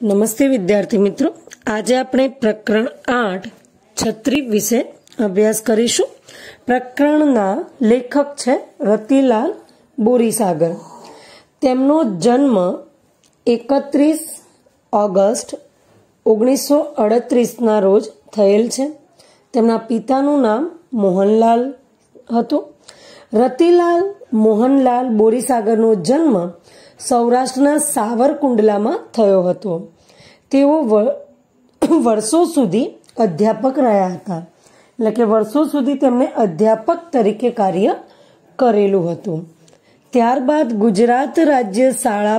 नमस्ते विद्यार्थी मित्रों, आज આપણે પ્રકરણ 8 છત્રી વિશે અભ્યાસ કરીશું। પ્રકરણના લેખક છે રતિલાલ બોરીસાગર। તેમનો જન્મ 31 ઓગસ્ટ 1938 ના રોજ થયેલ છે। તેમના પિતાનું નામ મોહનલાલ હતું। રતિલાલ મોહનલાલ બોરીસાગરનો જન્મ સૌરાષ્ટ્રના સાવરકુંડલામાં થયો હતો। તેઓ વર્ષો સુધી અધ્યાપક રહ્યા હતા, એટલે કે વર્ષો સુધી તેમણે અધ્યાપક તરીકે કાર્ય કરેલું હતું। ત્યારબાદ ગુજરાત રાજ્ય શાળા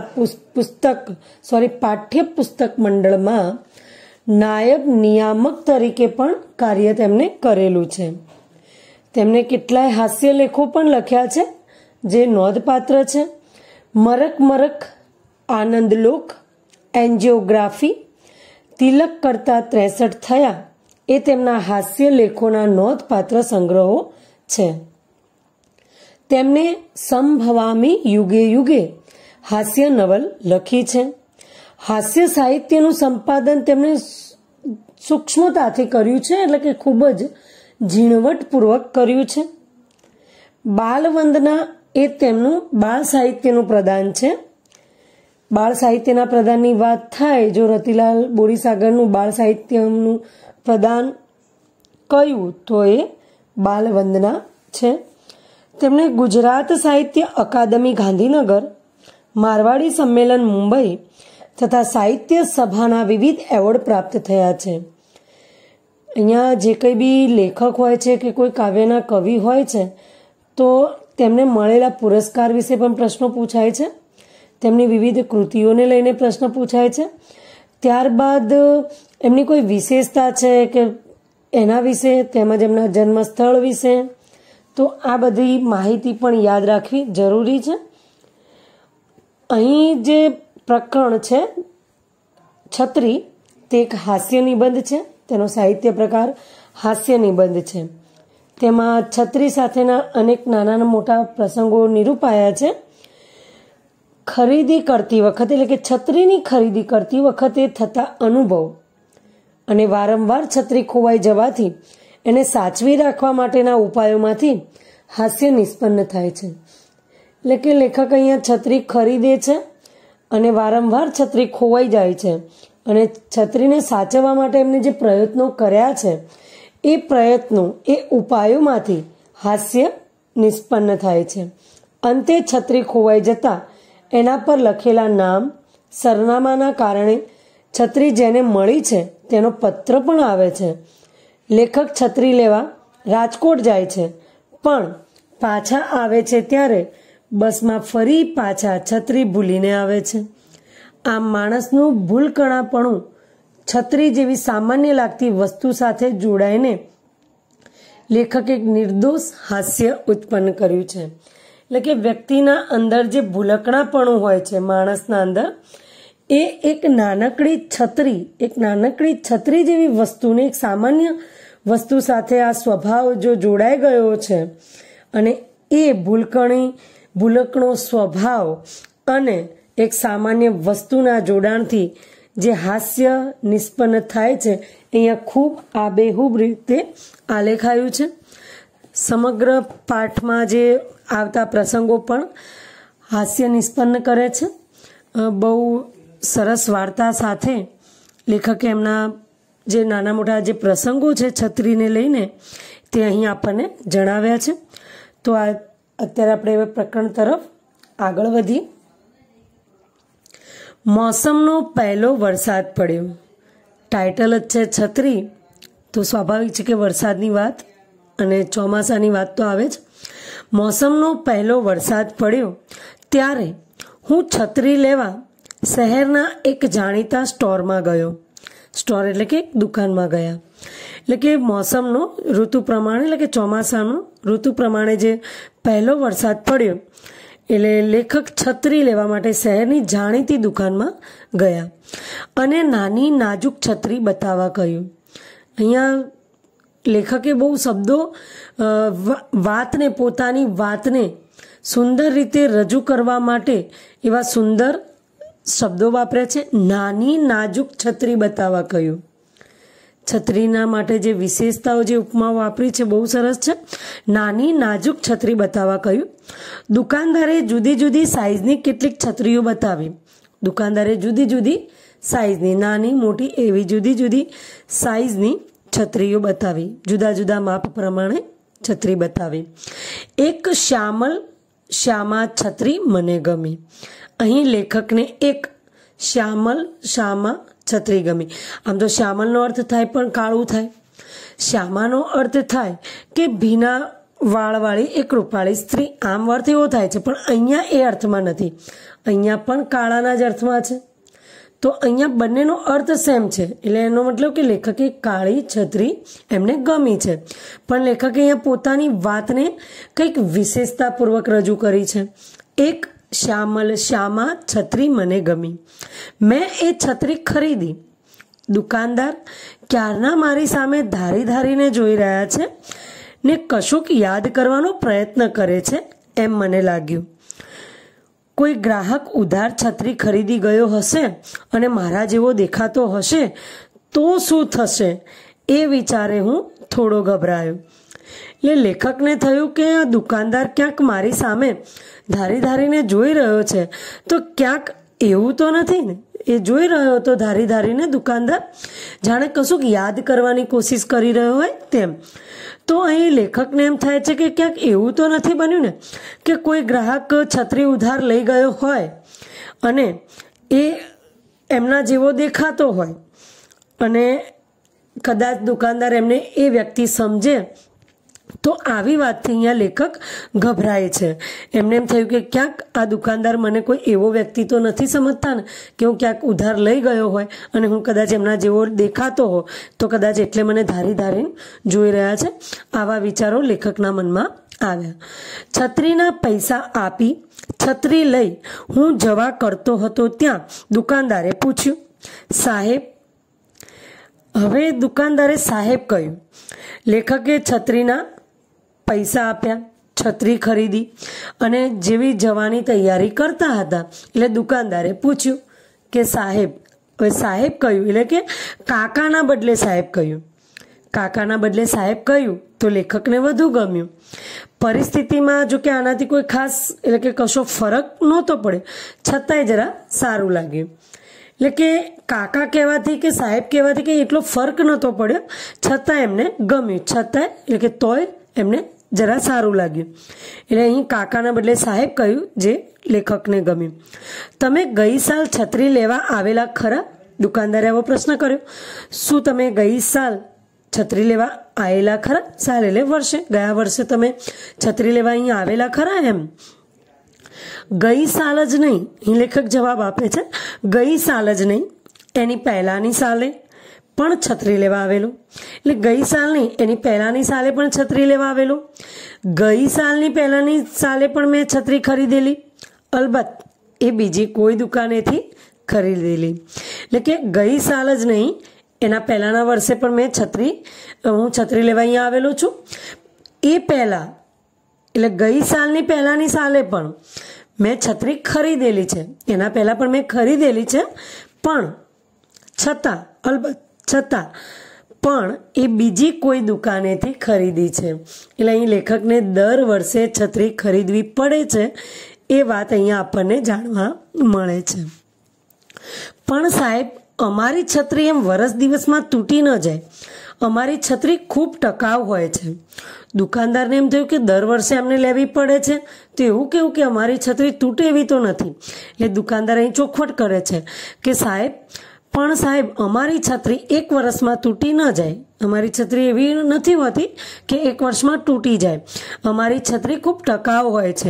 પાઠ્ય પુસ્તક મંડળમાં નાયબ નિયામક તરીકે પણ કાર્ય તેમણે કરેલું છે। તેમણે કેટલાય હાસ્ય લેખો પણ લખ્યા છે જે નોંધપાત્ર છે। મરક મરક, આનંદલોક, એન્જિયોગ્રાફી, તિલક કરતા 63 થયા એ તેમના હાસ્ય લેખોના નોંધપાત્ર સંગ્રહો છે। તેમણે સંભવામી યુગે યુગે હાસ્ય નવલ લખી છે। હાસ્ય સાહિત્યનું સંપાદન તેમણે સૂક્ષ્મતાથી કર્યું છે, એટલે કે ખૂબ જ ઝીણવટપૂર્વક કર્યું છે। બાલવંદના એ તેમનું બાળ સાહિત્યનું પ્રદાન છે। બાળ સાહિત્યના પ્રદાનની વાત થાય, જો રતિલાલ બોરીસાગરનું બાળ સાહિત્યનું પ્રદાન કયું તો એ બાલવંદના છે। તેમણે ગુજરાત સાહિત્ય અકાદમી ગાંધીનગર, મારવાડી સંમેલન મુંબઈ તથા સાહિત્ય સભાના વિવિધ એવોર્ડ પ્રાપ્ત થયા છે। અહીંયા જે કંઈ બી લેખક હોય છે કે કોઈ કાવ્યના કવિ હોય છે તો તેમને મળેલા પુરસ્કાર વિશે પણ પ્રશ્નો પૂછાય છે। તેમની વિવિધ કૃતિઓને લઈને પ્રશ્ન પૂછાય છે। ત્યારબાદ એમની કોઈ વિશેષતા છે કે એના વિશે, તેમજ એમના જન્મસ્થળ વિશે, તો આ બધી માહિતી પણ યાદ રાખવી જરૂરી છે। અહીં જે પ્રકરણ છે છત્રી, તે એક હાસ્ય નિબંધ છે। તેનો સાહિત્ય પ્રકાર હાસ્ય નિબંધ છે। તેમાં છત્રી સાથેના અનેક નાના મોટા પ્રસંગો નિરૂપાયા છે। ખરીદી કરતી વખતે, એટલે કે છત્રીની ખરીદી કરતી વખતે થતા અનુભવ અને વારંવાર છત્રી ખોવાઈ જવાથી એને સાચવી રાખવા માટેના ઉપાયોમાંથી હાસ્ય નિષ્પન્ન થાય છે। એટલે કે લેખક અહીંયા છત્રી ખરીદે છે અને વારંવાર છત્રી ખોવાઈ જાય છે, અને છત્રીને સાચવવા માટે એમને જે પ્રયત્નો કર્યા છે એ પ્રયત્નો, એ ઉપાયોમાંથી હાસ્ય નિષ્પન્ન થાય છે। અંતે છત્રી ખોવાઈ જતા એના પર લખેલા નામ, સરનામાના કારણે છત્રી જેને મળી છે તેનો પત્ર પણ આવે છે। લેખક છત્રી લેવા રાજકોટ જાય છે, પણ પાછા આવે છે ત્યારે બસમાં ફરી પાછા છત્રી ભૂલીને આવે છે। આમ માણસનું ભૂલકણાપણું છત્રી જેવી સામાન્ય લાગતી વસ્તુ સાથે જોડાઈને લેખકે એક નિર્દોષ હાસ્ય ઉત્પન્ન કર્યું છે। એટલે કે વ્યક્તિના અંદર જે ભૂલકણાપણું હોય છે માણસના અંદર, એ એક નાનકડી છત્રી જેવી વસ્તુને, એક સામાન્ય વસ્તુ સાથે આ સ્વભાવ જો જોડાઈ ગયો છે, અને એ ભૂલકણો સ્વભાવ અને એક સામાન્ય વસ્તુના જોડાણથી જે હાસ્ય નિષ્પન્ન થાય છે, અહીંયા ખૂબ આબેહૂબ રીતે આલેખાયું છે। સમગ્ર પાઠમાં જે આવતા પ્રસંગો પણ હાસ્ય નિષ્પન્ન કરે છે। બહુ સરસ વાર્તા સાથે લેખકે એમના જે નાના મોટા જે પ્રસંગો છે છત્રીને લઈને, તે અહીં આપણને જણાવ્યા છે। તો અત્યારે આપણે હવે પ્રકરણ તરફ આગળ વધીએ। મોસમનો પહેલો વરસાદ પડ્યો। ટાઇટલ જ છે છત્રી, તો સ્વાભાવિક છે કે વરસાદની વાત અને ચોમાસાની વાત તો આવે જ। મોસમનો પહેલો વરસાદ પડ્યો ત્યારે હું છત્રી લેવા શહેરના એક જાણીતા સ્ટોરમાં ગયો। સ્ટોર એટલે કે દુકાનમાં ગયા। એટલે કે મોસમનો ઋતુ પ્રમાણે, એટલે કે ચોમાસાનો ઋતુ પ્રમાણે જે પહેલો વરસાદ પડ્યો, એટલે લેખક છત્રી લેવા માટે શહેરની જાણીતી દુકાનમાં ગયા અને નાની નાજુક છત્રી બતાવવા કહ્યું। અહીંયા લેખકે બહુ શબ્દો પોતાની વાતને સુંદર રીતે રજૂ કરવા માટે એવા સુંદર શબ્દો વાપર્યા છે. નાની નાજુક છત્રી બતાવવા કહ્યું. છત્રીના માટે જે વિશેષતાઓ જે ઉપમાઓ વાપરી છે બહુ સરસ છે. નાની નાજુક છત્રી બતાવવા કહ્યું. દુકાનદારે જુદી જુદી સાઈઝની કેટલીક છત્રીઓ બતાવી. દુકાનદારે જુદી જુદી સાઈઝની, નાની મોટી એવી જુદી જુદી સાઈઝની છત્રીઓ બતાવી. જુદા જુદા માપ પ્રમાણે છત્રી બતાવી. એક શ્યામા છત્રી મને ગમી. અહીં લેખકને એક શ્યામા છત્રી ગમી. આમ તો શ્યામલનો અર્થ થાય પણ કાળું થાય. શ્યામાનો અર્થ થાય કે ભીના વાળવાળી એક રૂપાળી સ્ત્રી. આમ અર્થ એવો થાય છે, પણ અહીંયા એ અર્થમાં નથી. અહીંયા પણ કાળાના જ અર્થમાં છે. તો અહીંયા બંનેનો અર્થ સેમ છે. એટલે એનો મતલબ કે લેખકે કાળી છત્રી એમને ગમી છે, પણ લેખકે અહીંયા પોતાની વાતને કંઈક વિશેષતાપૂર્વક રજૂ કરી છે. એક શ્યામા છત્રી મને ગમી. મેં એ છત્રી ખરીદી. દુકાનદાર ક્યારના મારી સામે ધારીને જોઈ રહ્યા છે ને કશુંક યાદ કરવાનો પ્રયત્ન કરે છે એમ મને લાગ્યું. કોઈ ગ્રાહક ઉધાર છત્રી ખરીદી ગયો હશે અને મારા જેવો દેખાતો હશે તો શું થશે એ વિચારે હું થોડો ગભરાયો. એટલે લેખકને થયું કે આ દુકાનદાર ક્યાંક મારી સામે ધારીને જોઈ રહ્યો છે, તો ક્યાંક એવું તો નથી ને. એ જોઈ રહ્યો હતો ધારીને દુકાનદાર, જાણે કશુંક યાદ કરવાની કોશિશ કરી રહ્યો હોય તેમ. તો અહીં લેખકને એમ થાય છે કે ક્યાંક એવું તો નથી બન્યું ને કે કોઈ ગ્રાહક છત્રી ઉધાર લઈ ગયો હોય અને એ એમના જેવો દેખાતો હોય અને કદાચ દુકાનદાર એમને એ વ્યક્તિ સમજે. તો આવી વાતથી અહીંયા લેખક ગભરાય છે. એમને એમ થયું કે ક્યાંક આ દુકાનદાર મને કોઈ એવો વ્યક્તિ તો નથી સમજતા ને કે હું ક્યાંક ઉધાર લઈ ગયો હોય અને હું કદાચ એમના જેવો દેખાતો હો, તો કદાચ એટલે મને ધારીને જોઈ રહ્યા છે. આવા વિચારો લેખકના મનમાં આવ્યા. છત્રીના પૈસા આપી છત્રી લઈ હું જવા કરતો હતો ત્યાં દુકાનદારે પૂછ્યું, સાહેબ. હવે દુકાનદારે સાહેબ કહ્યું. લેખકે છત્રીના પૈસા આપ્યા, છત્રી ખરીદી અને જેવી જવાની તૈયારી કરતા હતા એટલે દુકાનદારે પૂછ્યું કે સાહેબ. હવે સાહેબ કહ્યું એટલે કે કાકાના બદલે સાહેબ કહ્યું. કાકાના બદલે સાહેબ કહ્યું તો લેખકને વધુ ગમ્યું. પરિસ્થિતિમાં જો કે આનાથી કોઈ ખાસ એટલે કે કશો ફરક નહોતો પડ્યો, છતાંય જરા સારું લાગ્યું. એટલે કે કાકા કહેવાથી કે સાહેબ કહેવાથી કે એટલો ફર્ક નહોતો પડ્યો, છતાં એમને ગમ્યું. છતાંય એટલે કે તોય એમને જરા સારું લાગ્યું. એટલે અહીં કાકાના બદલે સાહેબ કહ્યું જે લેખકને ગમ્યું. તમે ગઈ સાલ છત્રી લેવા આવેલા ખરા? દુકાનદારે આવો પ્રશ્ન કર્યો. શું તમે ગઈ સાલ છત્રી લેવા આવેલા ખરા? સાલ એટલે વર્ષે, ગયા વર્ષે તમે છત્રી લેવા અહીંયા આવેલા ખરા એમ. ગઈ સાલ જ નહીં, અહીં લેખક જવાબ આપે છે. ગઈ સાલ જ નહીં, એની પહેલાની સાલે પણ છત્રી લેવા આવેલું. એટલે ગઈ સાલ નહીં, એની પહેલાની સાલે પણ છત્રી લેવા આવેલું. ગઈ સાલની પહેલાની સાલે પણ મેં છત્રી ખરીદેલી. અલબત્ત એ બીજી કોઈ દુકાનેથી ખરીદેલી. એટલે કે ગઈ સાલ જ નહીં, એના પહેલાના વર્ષે પણ હું છત્રી લેવા અહીંયા આવેલો છું. એ પહેલા એટલે ગઈ સાલની પહેલાની સાલે પણ મેં છત્રી ખરીદેલી છે. એના પહેલા પણ મેં ખરીદેલી છે, પણ છતાં પણ એ બીજી કોઈ દુકાનેથી ખરીદી છે. એટલે અહીં લેખકને દર વર્ષે છત્રી ખરીદવી પડે છે એ વાત અહીંયા આપણને જાણવા મળે છે. પણ સાહેબ, અમારી છત્રી એમ વરસ દિવસમાં તૂટી ન જાય. અમારી છત્રી ખૂબ ટકાઉ હોય છે. દુકાનદારને એમ થયું કે દર વર્ષે અમને લેવી પડે છે, તો એવું કેવું કે અમારી છત્રી તૂટે એવી તો નથી. એટલે દુકાનદાર અહીં ચોખવટ કરે છે કે સાહેબ, પણ સાહેબ અમારી છત્રી એક વર્ષમાં તૂટી ન જાય. અમારી છત્રી એવી નથી હોતી કે એક વર્ષમાં તૂટી જાય. અમારી છત્રી ખૂબ ટકાઉ હોય છે.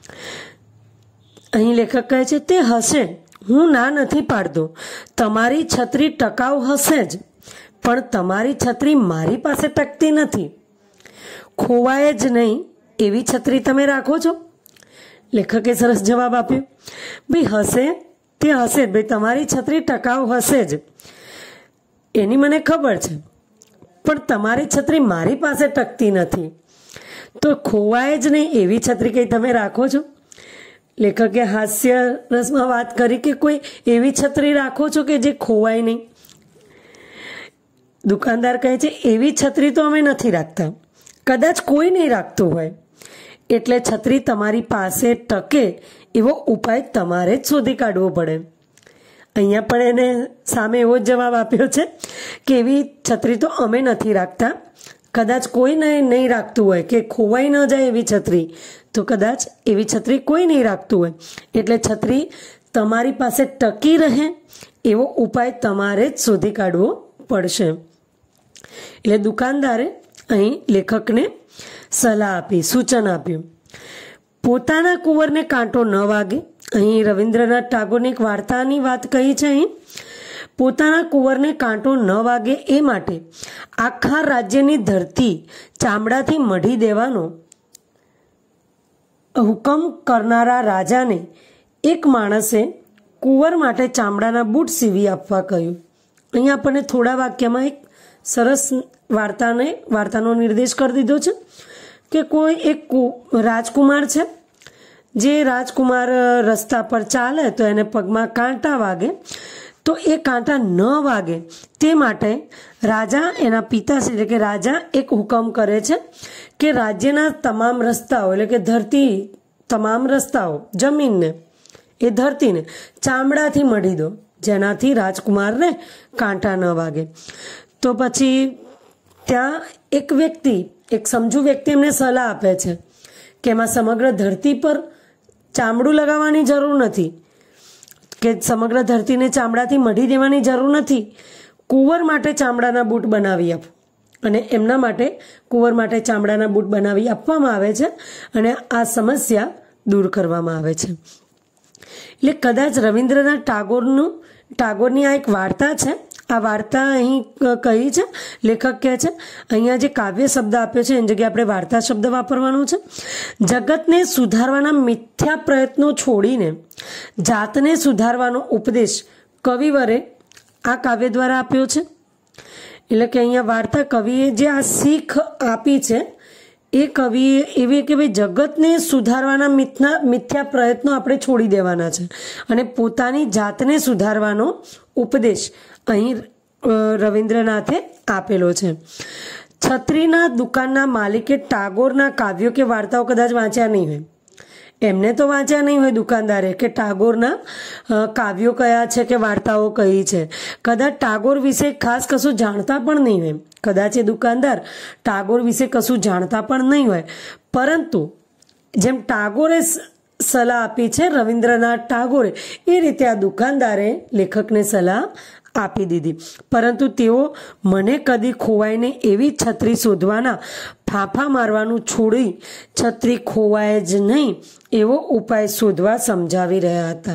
અહીં લેખક કહે છે તે હશે, હું ના નથી પાડતો. તમારી છત્રી ટકાઉ હશે જ, પણ તમારી છત્રી મારી પાસે ટકતી નથી. ખોવાય જ નહીં એવી છત્રી તમે રાખો છો? લેખકે સરસ જવાબ આપ્યો. ભાઈ હશે તે હશે જ, ભાઈ તમારી છત્રી ટકાઉ હશે જ, એની મને ખબર છે, પણ તમારી છત્રી મારી પાસે ટકતી નથી. તો ખોવાય જ નહીં એવી છત્રી કઈ તમે રાખો છો? લેખકે હાસ્ય રસમાં વાત કરી કે કોઈ એવી છત્રી રાખો છો કે જે ખોવાય નહીં. દુકાનદાર કહે છે એવી છત્રી તો અમે નથી રાખતા, કદાચ કોઈ નહીં રાખતું હોય, એટલે છત્રી તમારી પાસે ટકે એવો ઉપાય તમારે જ શોધી કાઢવો પડે. અહીંયા પણ એને સામે એવો જ જવાબ આપ્યો છે કે એવી છત્રી તો અમે નથી રાખતા, કદાચ કોઈ નહીં રાખતું હોય કે ખોવાઈ ન જાય એવી છત્રી, તો કદાચ એવી છત્રી કોઈ નહીં રાખતું હોય, એટલે છત્રી તમારી પાસે ટકી રહે એવો ઉપાય તમારે જ શોધી કાઢવો પડશે. એટલે દુકાનદારે અહીં લેખકને સલાહ આપી, સૂચન આપ્યું. પોતાના કુંવરને કાંટો ન વાગે. અહીં રવિન્દ્રનાથ ટાગોરની એક વાર્તાની વાત કહી છે. અહીં પોતાના કુંવરને કાંટો ન વાગે એ માટે આખા રાજ્યની ધરતી ચામડાથી મઢી દેવાનો હુકમ કરનારા રાજાને એક માણસે કુંવર માટે ચામડાના બૂટ સીવી આપવા કહ્યું. અહીં આપણને થોડા વાક્યમાં એક સરસ વાર્તાનો નિર્દેશ કરી દીધો છે કે કોઈ એક રાજકુમાર છે, જે રાજકુમાર રસ્તા પર ચાલે તો એને પગમાં કાંટા વાગે, તો એ કાંટા ન વાગે તે માટે રાજા, એના પિતાશ્રી એટલે કે રાજા એક હુકમ કરે છે કે રાજ્યના તમામ રસ્તાઓ એટલે કે ધરતી, તમામ રસ્તાઓ, જમીનને, એ ધરતીને ચામડાથી મઢી દો, જેનાથી રાજકુમારને કાંટા ન વાગે. તો પછી ત્યાં એક વ્યક્તિ, એક સમજુ વ્યક્તિ એમને સલાહ આપે છે કે એમાં સમગ્ર ધરતી પર ચામડું લગાવવાની જરૂર નથી, કે સમગ્ર ધરતીને ચામડાથી મઢી દેવાની જરૂર નથી, કુંવર માટે ચામડાના બૂટ બનાવી આપો. અને એમના માટે કુંવર માટે ચામડાના બૂટ બનાવી આપવામાં આવે છે અને આ સમસ્યા દૂર કરવામાં આવે છે. એટલે કદાચ રવિન્દ્રનાથ ટાગોરની આ એક વાર્તા છે. આ વાર્તા અહીં કહી છે, લેખક કહે છે અહીંયા જે કાવ્ય શબ્દ આપ્યો છે એની જગ્યાએ આપણે વાર્તા શબ્દ વાપરવાનો છે. જગતને સુધારવાના મિથ્યા પ્રયત્નો છોડીને જાતને સુધારવાનો ઉપદેશ કવિવરે આ કાવ્ય દ્વારા આપ્યો છે. એટલે કે અહીંયા વાર્તા કવિએ જે આ શીખ આપી છે એ કવિએ એવી કે ભાઈ જગતને સુધારવાના મિથ્યા પ્રયત્નો આપણે છોડી દેવાના છે અને પોતાની જાતને સુધારવાનો ઉપદેશ અહીં રવિન્દ્રનાથે આપેલો છે. છત્રીના દુકાનના માલિકે ટાગોરના કાવ્યો કે વાર્તાઓ કદાચ વાંચ્યા નહીં હોય, એમને તો વાંચ્યા નહીં હોય દુકાનદારે કે ટાગોરના કાવ્યો કયા છે કે વાર્તાઓ કઈ છે, કદાચ ટાગોર વિશે ખાસ કશું જાણતા પણ નહીં હોય, કદાચ એ દુકાનદાર ટાગોર વિશે કશું જાણતા પણ નહીં હોય, પરંતુ જેમ ટાગોરે સલાહ આપી છે, રવિન્દ્રનાથ ટાગોરે, એ રીતે આ દુકાનદારે લેખકને સલાહ આપી દીધી. પરંતુ તેઓ મને કદી ખોવાય નહીં એવી છત્રી શોધવાના ફાંફા મારવાનું છોડી છત્રી ખોવાય જ નહીં એવો ઉપાય શોધવા સમજાવી રહ્યા હતા.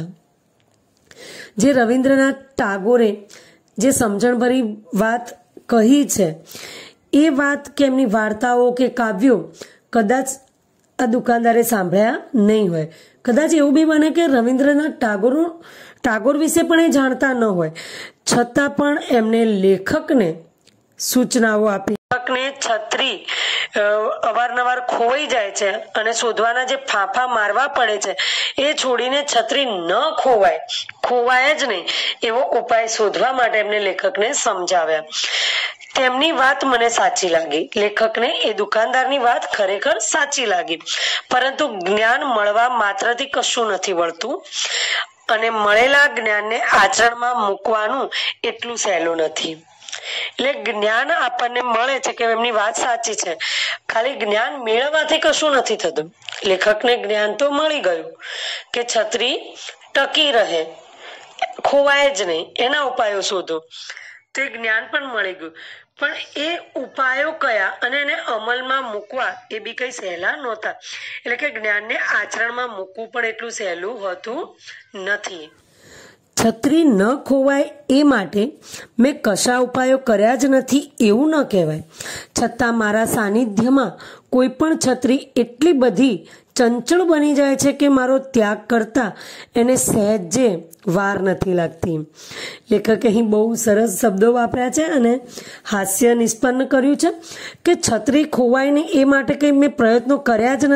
જે રવિન્દ્રનાથ ટાગોરે જે સમજણભરી વાત કહી છે એ વાત કે એમની વાર્તાઓ કે કાવ્યો કદાચ આ દુકાનદારે સાંભળ્યા નહીં હોય. કદાચ એવું બી બને કે રવિન્દ્રનાથ ટાગોર વિશે પણ એ જાણતા ન હોય, છતાં પણ એમને લેખકને સૂચનાઓ આપી. લેખકને છત્રી અવારનવાર ખોવાઈ જાય છે અને શોધવાના જે ફાંફા મારવા પડે છે એ છોડીને છત્રી ન ખોવાય જ નહીં એવો ઉપાય શોધવા માટે એમને લેખકને સમજાવ્યા. તેમની વાત મને સાચી લાગી. લેખકને એ દુકાનદારની વાત ખરેખર સાચી લાગી, પરંતુ જ્ઞાન મળવા માત્રથી કશું નથી વળતું અને મળેલા જ્ઞાનને આચરણમાં મૂકવાનું એટલું સહેલું નથી. એટલે જ્ઞાન આપણને મળે છે કે એમની વાત સાચી છે, ખાલી જ્ઞાન મેળવવાથી કશું નથી થતું. લેખકને જ્ઞાન તો મળી ગયું કે છત્રી ટકી રહે, ખોવાય જ નહીં, એના ઉપાયો શોધો, તો એ જ્ઞાન પણ મળી ગયું. પણ એ ઉપાયો કયા અને એને અમલમાં મૂકવા એ બી કઈ સહેલા નહોતા. એટલે કે જ્ઞાનને આચરણમાં મૂકવું પણ એટલું સહેલું હોતું નથી. છત્રી ન ખોવાય એ માટે મેં કશા ઉપાયો કર્યા જ નથી એવું ન કહેવાય, છતાં મારા સાનિધ્યમાં કોઈ પણ છત્રી એટલી બધી ચંચળ બની જાય છે કે મારો ત્યાગ કરતા એને સહેજે વાર નથી લાગતી. લેખકે અહીં બહુ સરસ શબ્દો વાપર્યા છે અને હાસ્ય નિષ્પન્ન કર્યું છે કે છત્રી ખોવાય નહીં એ માટે કંઈ મેં પ્રયત્નો કર્યા જ નથી,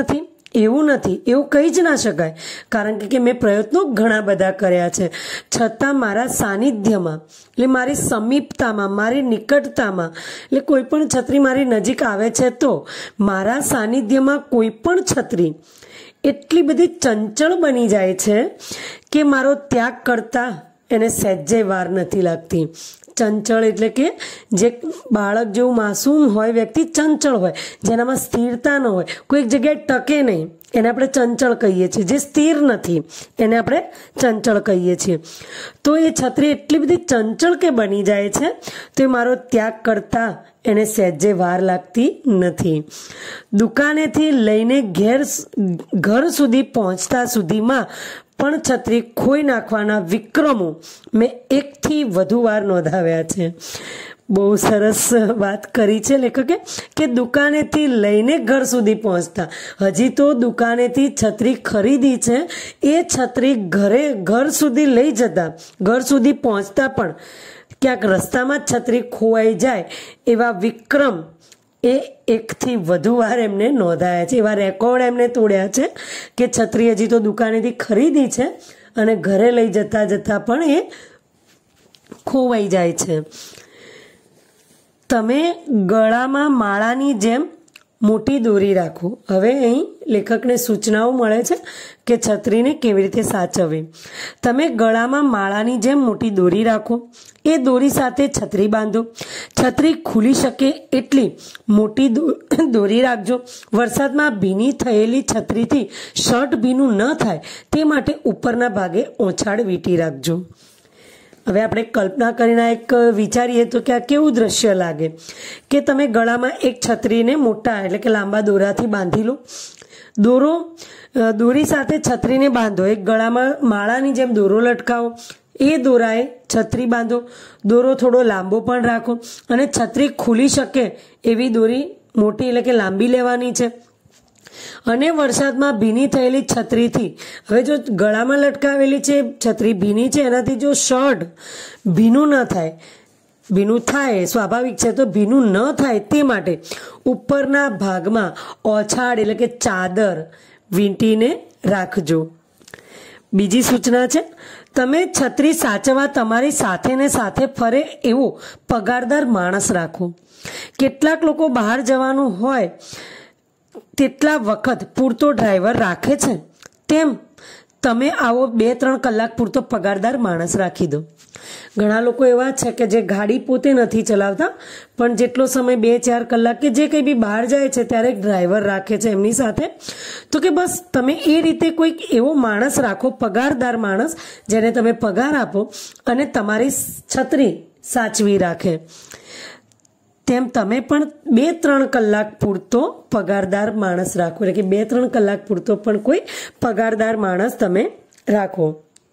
એવું નથી, એવું કહી જ ના શકાય, કારણ કે મેં પ્રયત્નો ઘણા બધા કર્યા છે, છતાં મારા સાનિધ્યમાં એટલે મારી સમીપતામાં, મારી નિકટતામાં, એટલે કોઈ પણ છત્રી મારી નજીક આવે છે તો મારા સાનિધ્યમાં કોઈ પણ છત્રી એટલી બધી ચંચળ બની જાય છે કે મારો ત્યાગ કરતા એને સહેજે વાર નથી લાગતી. ચંચળ એટલે કે જે બાળક જેવું માસૂમ હોય, વ્યક્તિ ચંચળ હોય, જેનામાં સ્થિરતા ન હોય, કોઈ એક જગ્યાએ ટકે નહીં, એને આપણે ચંચળ કહીએ છીએ. જે સ્થિર નથી એને આપણે ચંચળ કહીએ છીએ. તો એ છત્રી એટલી બધી ચંચળ કે બની જાય છે તો એ મારો ત્યાગ કરતા એને સહેજે વાર લાગતી નથી. દુકાનેથી લઈને ઘર સુધી પહોંચતા સુધીમાં પણ છત્રી ખોઈ નાખવાના વિક્રમો મેં 1 થી વધુ વાર નોંધાવ્યા છે. બહુ સરસ વાત કરી છે લેખકે કે દુકાનેથી લઈને ઘર સુધી પહોંચતા. હજી તો દુકાનેથી છત્રી ખરીદી છે, એ છત્રી ઘર સુધી લઈ જતા, ઘર સુધી પહોંચતા પણ ક્યાંક રસ્તામાં જ છત્રી ખોવાઈ જાય એવા વિક્રમ એ 1 થી વધુ વાર એમને નોંધાયા છે. એવા રેકોર્ડ એમને તોડ્યા છે કે છત્રી હજી તો દુકાનેથી ખરીદી છે અને ઘરે લઈ જતા જતા પણ એ ખોવાઈ જાય છે. તમે ગળામાં માળાની જેમ મોટી દોરી રાખો. હવે અહીં લેખકને સૂચનાઓ મળે છે કે છત્રીને કેવી રીતે સાચવવી. તમે ગળામાં માળાની જેમ મોટી દોરી રાખો, એ દોરી સાથે છત્રી બાંધો. છત્રી ખુલી શકે એટલી મોટી દોરી રાખજો. વરસાદમાં ભીની થયેલી છત્રીથી શર્ટ ભીનું ન થાય તે માટે ઉપરના ભાગે ઓછાડ વીંટી રાખજો. હવે આપણે કલ્પના કરીને એક વિચારીએ તો કે આ કેવું દ્રશ્ય લાગે કે તમે ગળામાં એક છત્રીને મોટા એટલે કે લાંબા દોરાથી બાંધી લો. દોરી સાથે છત્રીને બાંધો. એક ગળામાં માળાની જેમ દોરો લટકાવો, એ દોરાએ છત્રી બાંધો. દોરો થોડો લાંબો પણ રાખો અને છત્રી ખુલી શકે એવી દોરી મોટી એટલે કે લાંબી લેવાની છે. અને વરસાદમાં ભીની થયેલી છત્રીથી, હવે જો ગળામાં લટકાવેલી છે છત્રી ભીની છે, એનાથી જો શર્ટ ભીનું ન થાય, ભીનું થાય સ્વાભાવિક છે તો ભીનું ન થાય તે માટે ઉપરના ભાગમાં ઓછાડ એટલે કે ચાદર વીંટીને રાખજો. બીજી સૂચના છે, તમે છત્રી સાચવવા તમારી સાથે ને સાથે ફરે એવો પગારદાર માણસ રાખો. કેટલાક લોકો બહાર જવાનું હોય તેટલા વખત પૂરતો ડ્રાઈવર રાખે છે, તેમ તમે આવો 2-3 કલાક પૂરતો પગારદાર માણસ રાખી દો. ઘણા લોકો એવા છે કે જે ગાડી પોતે નથી ચલાવતા પણ જેટલો સમય 2-4 કલાક કે જે કંઈ બી બહાર જાય છે ત્યારે ડ્રાઈવર રાખે છે એમની સાથે. તો કે બસ તમે એ રીતે કોઈક એવો માણસ રાખો, પગારદાર માણસ, જેને તમે પગાર આપો અને તમારી છત્રી સાચવી રાખે. તેમ તમે પણ 2-3 કલાક પૂરતો પગારદાર માણસ રાખો, એટલે કે 2-3 કલાક પૂરતો પણ કોઈ પગારદાર માણસ તમે રાખો.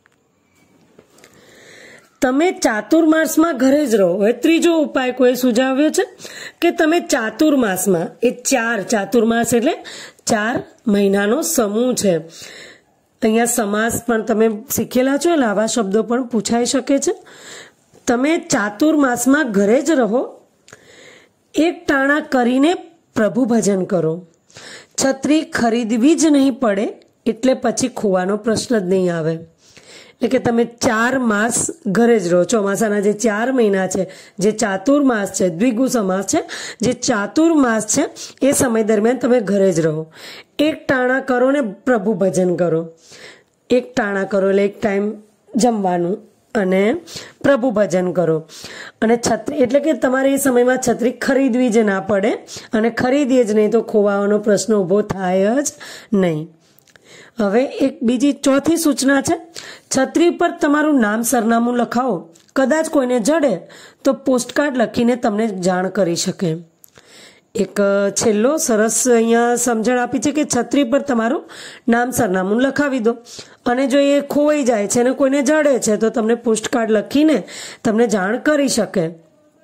તમે ચાતુર્માસમાં ઘરે જ રહો. હવે ત્રીજો ઉપાય કોઈ સુઝાવ્યો છે કે તમે ચાતુર્માસમાં, એ 4 ચાતુર્માસ એટલે 4 મહિનાનો સમૂહ છે. અહીંયા સમાસ પણ તમે શીખેલા છો એટલે આવા શબ્દો પણ પૂછાઈ શકે છે. તમે ચાતુર્માસમાં ઘરે જ રહો, એક ટાણા કરીને પ્રભુ ભજન કરો. છત્રી ખરીદવી જ નહીં પડે એટલે પછી ખોવાનો પ્રશ્ન જ નહીં આવે. એટલે કે તમે 4 માસ ઘરે જ રહો. ચોમાસાના જે 4 મહિના છે, જે ચાતુર્માસ છે, દ્વિગુ સમાસ છે, જે ચાતુર્માસ છે એ સમય દરમિયાન તમે ઘરે જ રહો. એક ટાણા કરો ને પ્રભુ ભજન કરો. એક ટાણા કરો એટલે એક ટાઈમ જમવાનું અને પ્રભુ ભજન કરો. અને છત્રી એટલે કે તમારે એ સમયમાં છત્રી ખરીદવી જ ના પડે, અને ખરીદીએ જ નહીં તો ખોવાનો પ્રશ્ન ઊભો થાય જ નહીં. હવે એક બીજી 4થી સૂચના છે, છત્રી પર તમારું નામ સરનામું લખાવો. કદાચ કોઈને જડે તો પોસ્ટકાર્ડ લખીને તમને જાણ કરી શકે. એક છેલ્લો સરસ અહીંયા સમજણ આપી છે કે છત્રી પર તમારું નામ સરનામું લખાવી દો, અને જો એ ખોવાઈ જાય છે અને કોઈને જડે છે તો તમને પોસ્ટકાર્ડ લખીને તમને જાણ કરી શકે.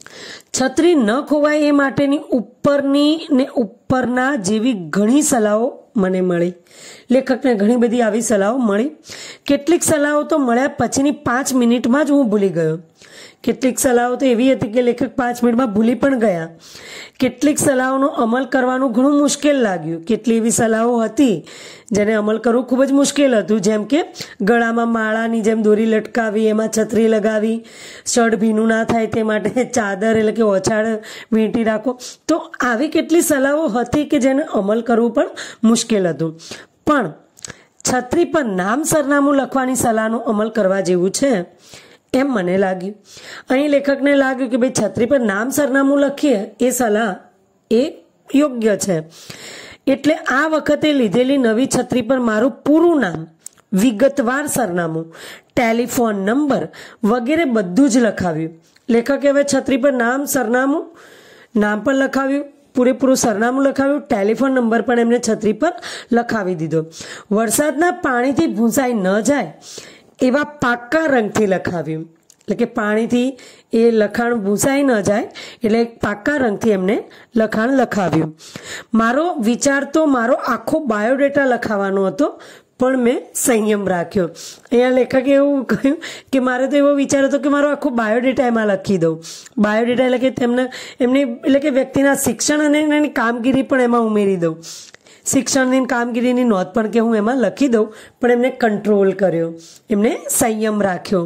છત્રી ન ખોવાય એ માટેની ઉપરની ને ઉપરના જેવી ઘણી સલાહો મને મળી. લેખકને ઘણી બધી આવી સલાહો મળી. કેટલીક સલાહો તો મળ્યા પછીની 5 મિનિટમાં જ હું ભૂલી ગયો. કેટલીક સલાહો તો એવી હતી કે લેખક 5 મિનિટમાં ભૂલી પણ ગયા. કેટલીક સલાહોનો અમલ કરવાનું ઘણું મુશ્કેલ લાગ્યું. કેટલી એવી સલાહો હતી જેને અમલ કરવું ખૂબ જ મુશ્કેલ હતું, જેમ કે ગળામાં માળાની જેમ દોરી લટકાવી, એમાં છત્રી લગાવી, શર્ટ ભીનું ના થાય તે માટે ચાદર એટલે કે ઓછાળ વીંટી રાખો. તો આવી કેટલી સલાહો હતી કે જેને અમલ કરવું પણ મુશ્કેલ હતું. પણ છત્રી પર નામ સરનામું લખવાની સલાહનો અમલ કરવા જેવું છે એમ મને લાગ્યું. અહીં લેખકને લાગ્યું કે ભાઈ છત્રી પર નામ સરનામું લખીએ એ સલાહ એ યોગ્ય છે. એટલે આ વખતે લીધેલી નવી છત્રી પર મારું પૂરું નામ, વિગતવાર સરનામું, ટેલિફોન નંબર વગેરે બધું જ લખાવ્યું. લેખકે હવે છત્રી પર નામ સરનામું, નામ પણ લખાવ્યું, પૂરેપૂરું સરનામું લખાવ્યું, ટેલિફોન નંબર પણ એમને છત્રી પર લખાવી દીધો. વરસાદના પાણીથી ભૂંસાઈ ન જાય એવા પાકા રંગથી લખાવ્યું. એટલે કે પાણીથી એ લખાણ ભૂંસાઈ ન જાય એટલે પાકા રંગથી એમને લખાણ લખાવ્યું. મારો વિચાર તો મારો આખો બાયોડેટા લખાવાનો હતો, પણ મેં સંયમ રાખ્યો. અહીંયા લેખકે એવું કહ્યું કે મારે તો એવો વિચાર હતો કે મારો આખો બાયોડેટા એમાં લખી દઉં. બાયોડેટા એટલે કે એમની એટલે કે વ્યક્તિના શિક્ષણ અને એની કામગીરી પણ એમાં ઉમેરી દઉં. શિક્ષણની કામગીરીની નોંધ પણ કે હું એમાં લખી દઉં, પણ એમને કંટ્રોલ કર્યો, એમને સંયમ રાખ્યો.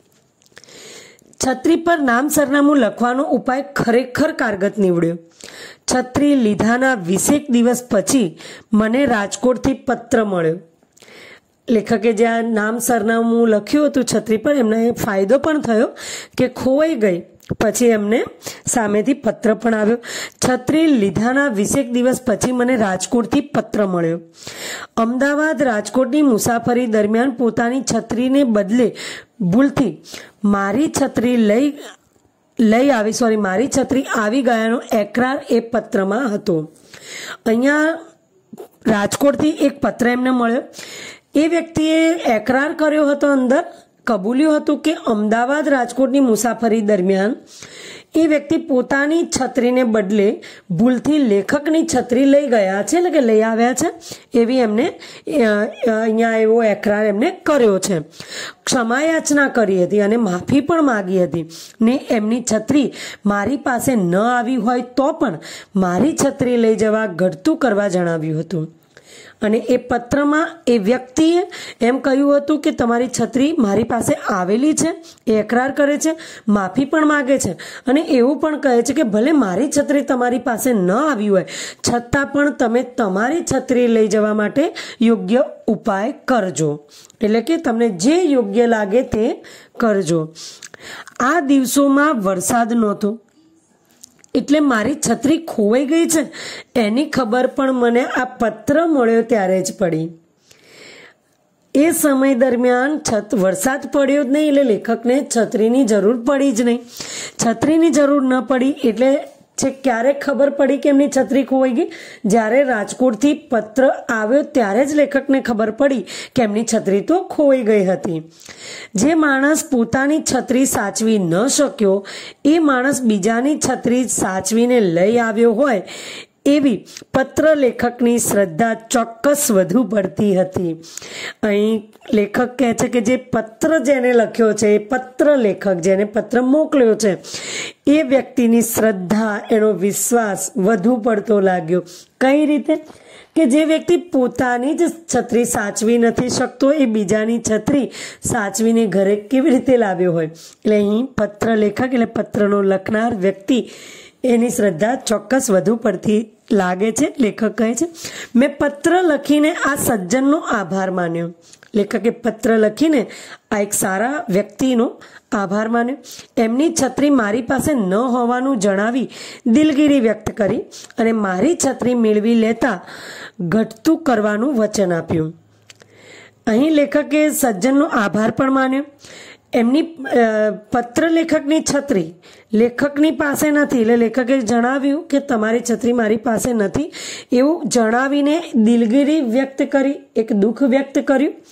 છત્રી પર નામ સરનામું લખવાનો ઉપાય ખરેખર કારગત નીવડ્યો. છત્રી લીધાના 20 દિવસ પછી મને રાજકોટથી પત્ર મળ્યો. લેખકે જ્યાં નામ સરનામું લખ્યું હતું છત્રી પર, એમને ફાયદો પણ થયો કે ખોવાઈ ગઈ. પછી એમને સામેથી પત્ર પણ આવ્યો. છત્રી લીધાના 20 દિવસ પછી મને રાજકોટથી પત્ર મળ્યો. અમદાવાદ રાજકોટની મુસાફરી દરમિયાન પોતાની છત્રીને બદલે ભૂલથી મારી છત્રી આવી ગયાનો એકરાર એ પત્રમાં હતો. અહીંયા રાજકોટથી એક પત્ર એમને મળ્યો. એ વ્યક્તિએ એકરાર કર્યો હતો, અંદર કબૂલ્યું હતું કે અમદાવાદ રાજકોટની મુસાફરી દરમિયાન એ વ્યક્તિ પોતાની છત્રીને બદલે ભૂલથી લેખકની છત્રી લઈ ગયા છે, એટલે કે લઈ આવ્યા છે, એવી એમને અહીંયા એવો એકરાર એમને કર્યો છે. ક્ષમાયાચના કરી હતી અને માફી પણ માગી હતી ને એમની છત્રી મારી પાસે ન આવી હોય તો પણ મારી છત્રી લઈ જવા ઘટતું કરવા જણાવ્યું હતું. અને એ પત્રમાં એ વ્યક્તિએ એમ કહ્યું હતું કે તમારી છત્રી મારી પાસે આવેલી છે, એ એકરાર કરે છે, માફી પણ માગે છે અને એવું પણ કહે છે કે ભલે મારી છત્રી તમારી પાસે ન આવી હોય છતાં પણ તમે તમારી છત્રી લઈ જવા માટે યોગ્ય ઉપાય કરજો. એટલે કે તમને જે યોગ્ય લાગે તે કરજો. આ દિવસોમાં વરસાદ નહોતો, એટલે મારી છત્રી ખોવાઈ ગઈ છે એની ખબર પણ મને આ પત્ર મળ્યો ત્યારે જ પડી. એ સમય દરમિયાન વરસાદ પડ્યો જ નહીં, એટલે લેખકને છત્રીની જરૂર પડી જ નહીં. છત્રીની જરૂર ન પડી એટલે ક્યારે ખબર પડી કે એમની છત્રી ખોવાઈ ગઈ? જ્યારે રાજકોટથી પત્ર આવ્યો ત્યારે જ લેખકને ખબર પડી કે એમની છત્રી તો ખોવાઈ ગઈ હતી. જે માણસ પોતાની છત્રી સાચવી ન શક્યો એ માણસ બીજાની છત્રી સાચવીને લઈ આવ્યો હોય એવી પત્ર લેખકની શ્રદ્ધા ચોક્કસ વધુ પડતી હતી. અહીં લેખક કહે છે કે જે પત્ર જેને લખ્યો છે, એ પત્ર લેખક જેને પત્ર મોકલ્યો છે, એ વ્યક્તિની શ્રદ્ધા, એનો વિશ્વાસ વધુ પડતો લાગ્યો. કઈ રીતે? કે જે વ્યક્તિ પોતાની જ છત્રી સાચવી નથી શકતો એ બીજાની છત્રી સાચવીને ઘરે કેવી રીતે લાવ્યો હોય. એટલે અહીં પત્ર લેખક એટલે પત્રનો લખનાર વ્યક્તિ એની શ્રદ્ધા ચોક્કસ વધુ પડતી લાગે છે. લેખક કહે છે મેં પત્ર લખીને આ સજ્જનનો આભાર માન્યો. લેખકે પત્ર લખીને આ એક સારા વ્યક્તિનો આભાર માન્યો. એમની છત્રી મારી પાસે ન હોવાનું જણાવી દિલગીરી વ્યક્ત કરી અને મારી છત્રી મેળવી લેતા ઘટતું કરવાનું વચન આપ્યું. અહીં લેખકે સજ્જનનો આભાર પણ માન્યો. એમની પત્ર લેખકની છત્રી લેખકની પાસે નથી, એટલે લેખકે જણાવ્યું કે તમારી છત્રી મારી પાસે નથી એવું જણાવીને દિલગીરી વ્યક્ત કરી, એક દુઃખ વ્યક્ત કર્યું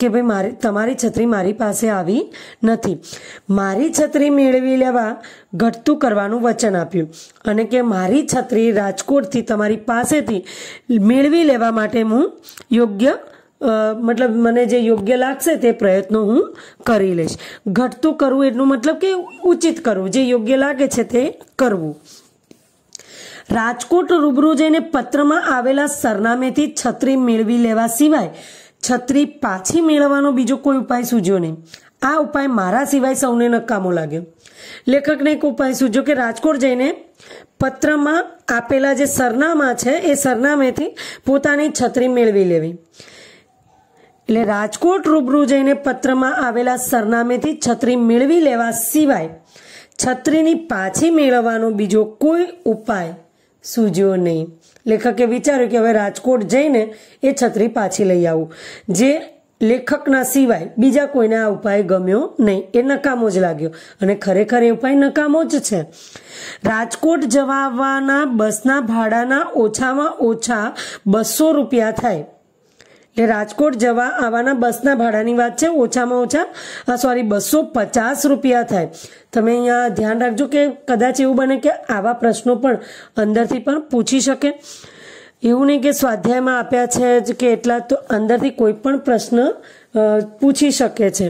કે ભાઈ તમારી છત્રી મારી પાસે આવી નથી. મારી છત્રી મેળવી લેવા ઘટતું કરવાનું વચન આપ્યું અને કે મારી છત્રી રાજકોટથી તમારી પાસેથી મેળવી લેવા માટે હું યોગ્ય મતલબ મને જે યોગ્ય લાગશે તે પ્રયત્નો હું કરી લઈશ. ઘટતું કરવું એટલું મતલબ કે ઉચિત કરવું, જે યોગ્ય લાગે છે તે કરવું. રાજકોટ રૂબરૂ જઈને પત્રમાં આવેલા સરનામેથી છત્રી મેળવી લેવા સિવાય છત્રી પાછી મેળવવાનો બીજો કોઈ ઉપાય સૂઝ્યો નહીં. આ ઉપાય મારા સિવાય સૌને નકામો લાગ્યો. લેખકને એક ઉપાય સૂઝ્યો કે રાજકોટ જઈને પત્રમાં આપેલા જે સરનામા છે એ સરનામેથી પોતાની છત્રી મેળવી લેવી. એટલે રાજકોટ રૂબરૂ જઈને પત્રમાં આવેલા સરનામેથી છત્રી મેળવી લેવા સિવાય છત્રીની પાછી મેળવવાનો બીજો કોઈ ઉપાય સૂઝ્યો નહીં. લેખકે વિચાર્યું કે હવે રાજકોટ જઈને એ છત્રી પાછી લઈ આવું. જે લેખકના સિવાય બીજા કોઈને આ ઉપાય ગમ્યો નહીં, એ નકામો જ લાગ્યો અને ખરેખર એ ઉપાય નકામો જ છે. રાજકોટ જવા આવવાના બસના ભાડાના ઓછામાં ઓછા 200 રૂપિયા થાય. એટલે રાજકોટ જવા આવવાના બસના ભાડાની વાત છે, ઓછામાં ઓછા 250 રૂપિયા થાય. તમે અહીંયા ધ્યાન રાખજો કે કદાચ એવું બને કે આવા પ્રશ્નો પણ અંદરથી પણ પૂછી શકે. એવું નહીં કે સ્વાધ્યાયમાં આપ્યા છે કે એટલા, તો અંદરથી કોઈ પણ પ્રશ્ન પૂછી શકે છે.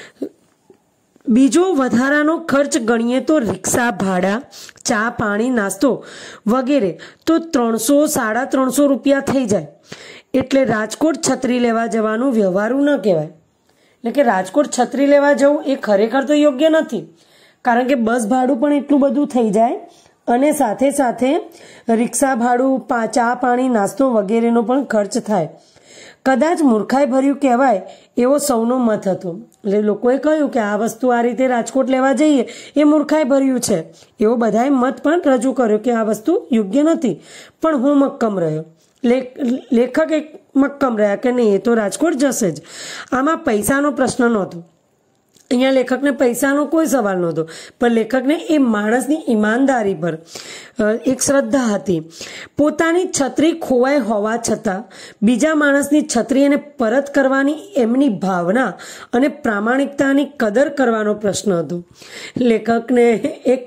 બીજો વધારાનો ખર્ચ ગણીએ તો રિક્ષા ભાડા, ચા પાણી નાસ્તો વગેરે તો 300-350 રૂપિયા થઈ જાય. એટલે રાજકોટ છત્રી લેવા જવાનું વ્યવહારું ન કહેવાય. એટલે કે રાજકોટ છત્રી લેવા જવું એ ખરેખર તો યોગ્ય નથી, કારણ કે બસ ભાડું પણ એટલું બધું થઈ જાય અને સાથે સાથે રિક્ષા ભાડું, ચા પાણી નાસ્તો વગેરેનો પણ ખર્ચ થાય. કદાચ મૂર્ખાઈ ભર્યું કહેવાય એવો સૌનો મત હતો. એટલે લોકોએ કહ્યું કે આ વસ્તુ આ રીતે રાજકોટ લેવા જઈએ એ મૂર્ખાઈ ભર્યું છે, એવો બધાએ મત પણ રજૂ કર્યો કે આ વસ્તુ યોગ્ય નથી. પણ હું મક્કમ રહ્યો. લેખક એક મક્કમ રહ્યા કે નહીં, એ તો રાજકોટ જશે જ. આમાં પૈસાનો પ્રશ્ન નહોતો. અહીંયા લેખકને પૈસાનો કોઈ સવાલ નહોતો, પણ લેખકને એ માણસની ઈમાનદારી પર એક શ્રદ્ધા હતી. પોતાની છત્રી ખોવાઈ હોવા છતાં બીજા માણસની છત્રી એને પરત કરવાની એમની ભાવના અને પ્રામાણિકતાની કદર કરવાનો પ્રશ્ન હતો. લેખકને એક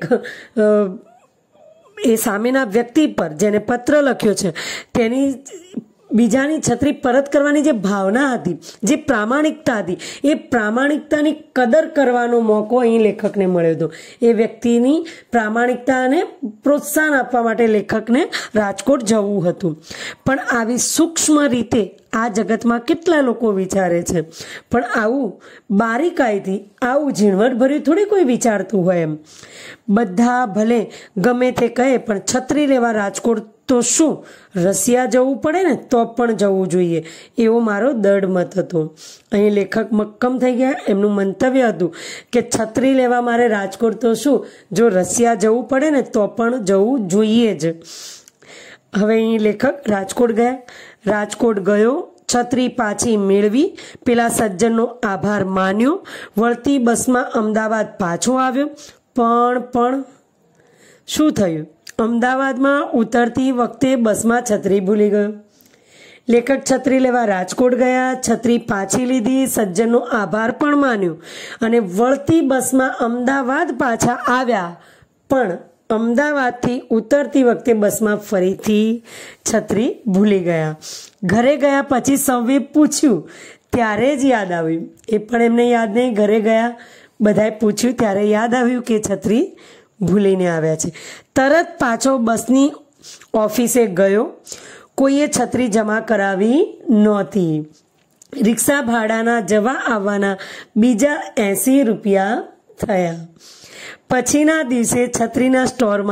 એ સામેના વ્યક્તિ પર જેને પત્ર લખ્યો છે તેની બીજાની છત્રી પરત કરવાની જે ભાવના હતી, જે પ્રામાણિકતા હતી, એ પ્રામાણિકતાની કદર કરવાનો મોકો અહીં લેખકને મળ્યો હતો. એ વ્યક્તિની પ્રામાણિકતાને પ્રોત્સાહન આપવા માટે લેખકને રાજકોટ જવું હતું. પણ આવી સૂક્ષ્મ રીતે આ જગતમાં કેટલા લોકો વિચારે છે, પણ આવું બારીકાઈથી, આવું ઝીણવટભર્યું થોડી કોઈ વિચારતું હોય એમ. બધા ભલે ગમે તે કહે, પણ છત્રી લેવા રાજકોટ તો શું રશિયા જવું પડે ને તો પણ જવું જોઈએ, એવો મારો દૃઢ મત હતો. અહીં લેખક મક્કમ થઈ ગયા. એમનું મંતવ્ય હતું કે છત્રી લેવા મારે રાજકોટ તો શું, જો રશિયા જવું પડે ને તો પણ જવું જોઈએ જ. હવે અહીં લેખક રાજકોટ ગયા. રાજકોટ ગયો, છત્રી પાછી મેળવી, પેલા સજ્જનનો આભાર માન્યો, વળતી બસમાં અમદાવાદ પાછો આવ્યો. પણ શું થયું? અમદાવાદમાં ઉતરતી વખતે બસમાં છત્રી ભૂલી ગયો. લેખક છત્રી લેવા રાજકોટ ગયા, છત્રી પાછી લીધી, સજ્જનનો આભાર પણ માન્યો અને વળતી બસમાં અમદાવાદ પાછા આવ્યા. પણ અમદાવાદથી ઉતરતી વખતે બસમાં ફરીથી છત્રી ભૂલી ગયા. ઘરે ગયા પછી સૌએ પૂછ્યું ત્યારે જ યાદ આવ્યું. એ પણ એમને યાદ નહીં, ઘરે ગયા બધાએ પૂછ્યું ત્યારે યાદ આવ્યું કે છત્રી ભૂલીને આવ્યા છે. તરત પાછો બસની ઓફિસે ગયો. કોઈએ છત્રી જમા કરાવી નહોતી. રિક્ષા ભાડાના જવા આવવાના બીજા 80 રૂપિયા થયા. પછીના દિવસે છત્રીના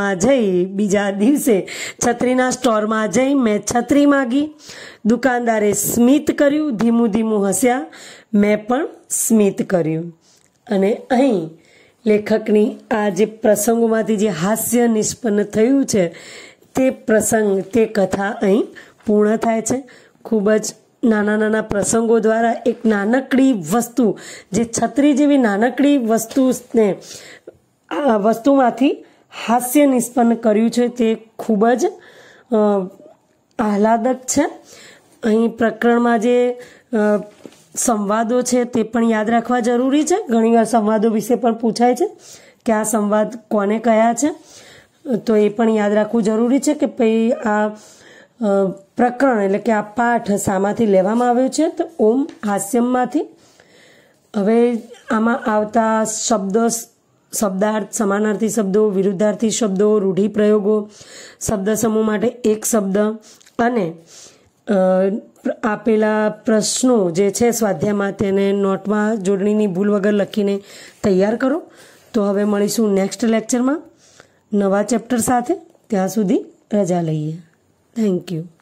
સ્ટોરમાં જઈ મેં છત્રી માગી. દુકાનદારે સ્મિત કર્યું, ધીમું ધીમું હસ્યા. મેં પણ સ્મિત કર્યું. અને અહીં લેખકની આ જે પ્રસંગોમાંથી જે હાસ્ય નિષ્પન્ન થયું છે તે પ્રસંગ, તે કથા અહીં પૂર્ણ થાય છે. ખૂબ જ નાના નાના પ્રસંગો દ્વારા એક નાનકડી વસ્તુ, જે છત્રી જેવી નાનકડી વસ્તુમાંથી હાસ્ય નિષ્પન્ન કર્યું છે, તે ખૂબ જ આહલાદક છે. અહીં પ્રકરણમાં જે સંવાદો છે તે પણ યાદ રાખવા જરૂરી છે. ઘણીવાર સંવાદો વિશે પણ પૂછાય છે કે આ સંવાદ કોને કયા છે, તો એ પણ યાદ રાખવું જરૂરી છે કે ભાઈ આ પ્રકરણ એટલે કે આ પાઠ શામાંથી લેવામાં આવ્યો છે, તો ઓમ હાસ્યમમાંથી. હવે આમાં આવતા શબ્દો, શબ્દાર્થ, સમાનાર્થી શબ્દો, વિરુદ્ધાર્થી શબ્દો, રૂઢિપ્રયોગો, શબ્દ સમૂહ માટે એક શબ્દ અને આપેલા પ્રશ્નો જે છે સ્વાધ્યાયમાં તેને નોટમાં જોડણીની ભૂલ વગર લખીને તૈયાર કરો. તો હવે મળીશું નેક્સ્ટ લેક્ચરમાં નવા ચેપ્ટર સાથે. ત્યાં સુધી રજા લઈએ. Thank you.